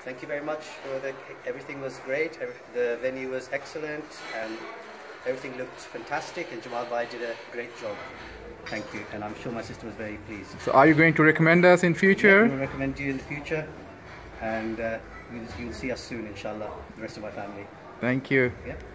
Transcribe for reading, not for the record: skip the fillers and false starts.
Thank you very much for everything was great. The venue was excellent and everything looked fantastic, and Jamal Bhai did a great job. Thank you, and I'm sure my sister was very pleased. So are you going to recommend us in future? Yeah, we'll recommend you in the future, and you'll see us soon, inshallah, the rest of my family. Thank you. Yeah.